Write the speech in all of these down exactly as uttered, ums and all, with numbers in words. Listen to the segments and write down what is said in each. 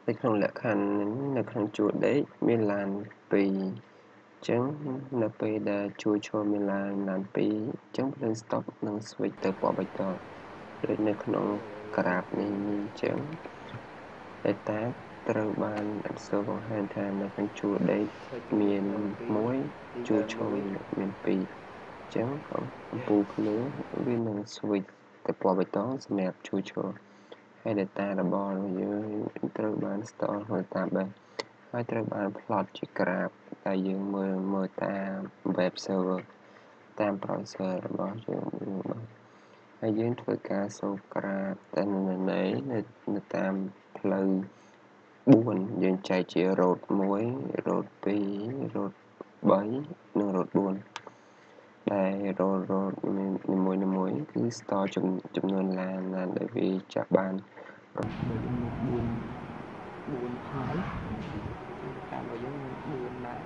ในក្នុងលក្ខខណ្ឌនៅក្នុងជួរដេកមានឡានពីរអញ្ចឹងនៅពេលដែលជួរឈរមានឡានឡានពីរអញ្ចឹងភ្លើង stop នឹង switch ទៅពណ៌បៃតងដូចនៅក្នុងក្រាបនេះអញ្ចឹង data ត្រូវបាន observe បង្ហាញថានៅក្នុងជួរដេកមានមួយជួរឈរមានពីរអញ្ចឹងអំពូលភ្លើងវានឹង switch ទៅពណ៌បៃតងសម្រាប់ជួរឈរហើយ data របស់យើងត្រូវបាន store ក្នុង database ហើយត្រូវបាន plot ជាក្រាฟដែលយើងមើលមើលតាម web server តាម browser របស់យើងហើយយើងធ្វើការសូកក្រាฟតែន័យនៅតាមផ្លូវបួនយើងចែកជា road មួយ road ពីរ road បីនិង road បួនដែល road road នីមួយៗគឺ store ចំនួនឡានឡានដែលវាចាប់បានដូចមានបួនបួនផ្នែកតាមរបស់យើងមានបួនដែរ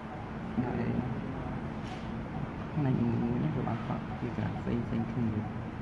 ហើយផ្នែកមួយនេះវាបានផ្លាត់ពីក្រាហ្វិកផ្សេងៗគ្នា